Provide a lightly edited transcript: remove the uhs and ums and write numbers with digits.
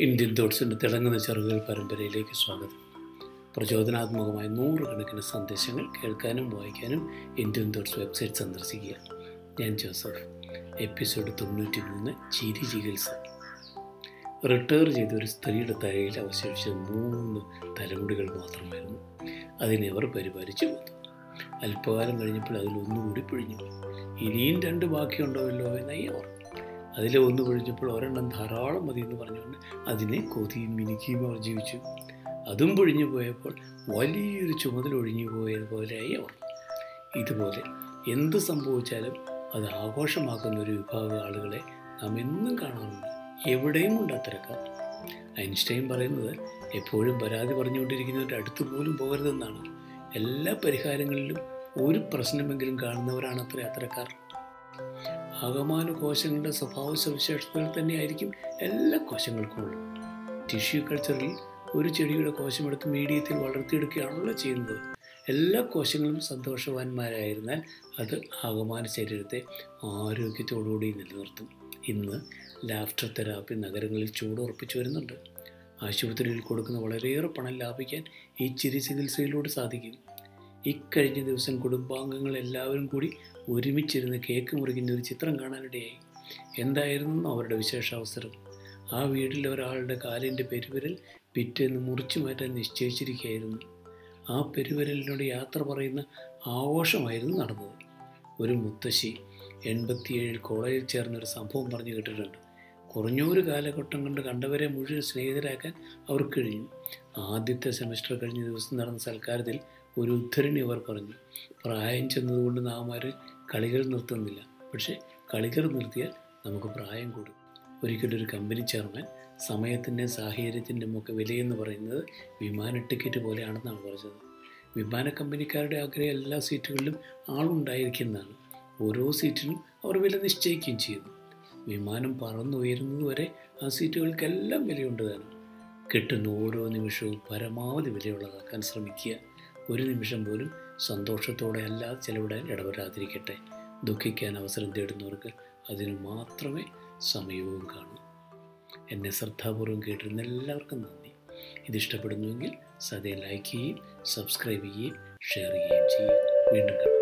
Indian തോട്ട്സിൻ്റെ തിളങ്ങുന്ന ചെറുകൾ പരമ്പരയിലേക്ക് സ്വാഗതം. പ്രചോദനാത്മകമായ നൂറുകണക്കിന് സന്ദേശങ്ങൾ കേൾക്കാനും വായിക്കാനും ഇന്ത്യൻ തോട്ട്സ് വെബ്സൈറ്റ് സന്ദർശിക്കുക. ഞാൻ ജോസഫ്. എപ്പിസോഡ് 93, ചിരി ചികിത്സ. റിട്ടയർ ചെയ്ത ഒരു സ്ത്രീയുടെ തലയിൽ അവശേഷിച്ച 3 തലമുടികൾ മാത്രമായിരുന്നു. അതിനെ അവർ പരിപാലിച്ചു വന്നു. അല്പകാലം കഴിഞ്ഞപ്പോൾ അതിലൊന്നുകൂടി പിഴിഞ്ഞു. ഇനിയും 2 ബാക്കിയുണ്ടാവല്ലോ എന്നായി അവർ. അതിലെ 1 പൊഴിഞ്ഞപ്പോൾ ഒരെണ്ണം ധാരാളം മതി എന്ന് പറഞ്ഞുകൊണ്ട് അതിനെ കൊതിയും മിനുക്കിയും അവർ ജീവിച്ചു. അതും പൊഴിഞ്ഞു പോയപ്പോൾ വലിയൊരു ചുമതല ഒഴിഞ്ഞു പോയതുപോലെയായി അവർ. ഇതുപോലെ എന്ത് സംഭവിച്ചാലും അത് ആഘോഷമാക്കുന്ന ഒരു വിഭാഗം ആളുകളെ നാം എന്നും കാണാറുണ്ട്. എവിടെയും ഉണ്ട് അത്തരക്കാർ. ഐൻസ്റ്റൈൻ പറയുന്നത് എപ്പോഴും പരാതി പറഞ്ഞുകൊണ്ടിരിക്കുന്നവരുടെ അടുത്ത് പോലും പോകരുതെന്നാണ്. എല്ലാ പരിഹാരങ്ങളിലും ഒരു പ്രശ്നമെങ്കിലും കാണുന്നവരാണ് അത്തരക്കാർ. ആകമാന കോശങ്ങളുടെ സ്വഭാവ സവിശേഷതകൾ തന്നെയായിരിക്കും എല്ലാ കോശങ്ങൾക്കും ഉള്ളത്. ടിഷ്യൂ കൾച്ചറിൽ ഒരു ചെടിയുടെ കോശമെടുത്ത് മീഡിയത്തിൽ വളർത്തിയെടുക്കുകയാണല്ലോ ചെയ്യുന്നത്. എല്ലാ കോശങ്ങളും സന്തോഷവാന്മാരായിരുന്നാൽ അത് ആകമാന ശരീരത്തെ ആരോഗ്യത്തോടുകൂടി നിലനിർത്തും. ഇന്ന് ലാഫ്റ്റർ തെറാപ്പി നഗരങ്ങളിൽ ചൂടുറപ്പിച്ചു വരുന്നുണ്ട്. ആശുപത്രിയിൽ കൊടുക്കുന്ന വളരെയേറെ പണം ലാഭിക്കാൻ ഈ ചിരി ചികിത്സയിലൂടെ സാധിക്കും. ഇക്കഴിഞ്ഞ ദിവസം കുടുംബാംഗങ്ങൾ എല്ലാവരും കൂടി ഒരുമിച്ചിരുന്ന് കേക്ക് മുറിക്കുന്ന ഒരു ചിത്രം കാണാനിടയായി. എന്തായിരുന്നു അവരുടെ വിശേഷാവസരം? ആ വീട്ടിൽ ഒരാളുടെ കാലിൻ്റെ പെരുവിരൽ പിറ്റേന്ന് മുറിച്ചു മാറ്റാൻ നിശ്ചയിച്ചിരിക്കുകയായിരുന്നു. ആ പെരുവിരലിനോട് യാത്ര പറയുന്ന ആഘോഷമായിരുന്നു നടന്നത്. ഒരു മുത്തശ്ശി 87 കോളേജിൽ ചേർന്നൊരു സംഭവം പറഞ്ഞു കേട്ടിട്ടുണ്ട്. കുറഞ്ഞൊരു കാലഘട്ടം കൊണ്ട് കണ്ടവരെ മുഴുവൻ സ്നേഹിതരാക്കാൻ അവർക്ക് കഴിഞ്ഞു. ആദ്യത്തെ സെമസ്റ്റർ കഴിഞ്ഞ ദിവസം നടന്ന സൽക്കാരത്തിൽ ഒരു ഉദ്ധരണി അവർ പറഞ്ഞു: പ്രായം ചെന്നതുകൊണ്ട് നാം ആരും കളികൾ നിർത്തുന്നില്ല, പക്ഷേ കളികൾ നിർത്തിയാൽ നമുക്ക് പ്രായം കൂടും. ഒരിക്കലൊരു കമ്പനി ചെയർമാൻ സമയത്തിൻ്റെയും സാഹചര്യത്തിൻ്റെയും ഒക്കെ വിലയെന്ന് പറയുന്നത് വിമാന ടിക്കറ്റ് പോലെയാണെന്നാണ് പറഞ്ഞത്. വിമാന കമ്പനിക്കാരുടെ ആഗ്രഹം എല്ലാ സീറ്റുകളിലും ആളുണ്ടായിരിക്കുന്നതാണ്. ഓരോ സീറ്റിനും അവർ വില നിശ്ചയിക്കുകയും ചെയ്യുന്നു. വിമാനം പറന്നുയരുന്നതുവരെ ആ സീറ്റുകൾക്കെല്ലാം വിലയുണ്ട് താനും. കിട്ടുന്ന ഓരോ നിമിഷവും പരമാവധി വിലയുള്ളതാക്കാൻ ശ്രമിക്കുക. ഒരു നിമിഷം പോലും സന്തോഷത്തോടെ അല്ലാതെ ചെലവിടാൻ ഇടവരാതിരിക്കട്ടെ. ദുഃഖിക്കാൻ അവസരം തേടുന്നവർക്ക് അതിന് മാത്രമേ സമയവും കാണൂ. എന്നെ ശ്രദ്ധാപൂർവം കേട്ടിരുന്ന എല്ലാവർക്കും നന്ദി. ഇതിഷ്ടപ്പെടുന്നുവെങ്കിൽ സദയം ലൈക്ക് ചെയ്യുകയും സബ്സ്ക്രൈബ് ചെയ്യുകയും ഷെയർ ചെയ്യുകയും ചെയ്യും. വീണ്ടും കാണാം.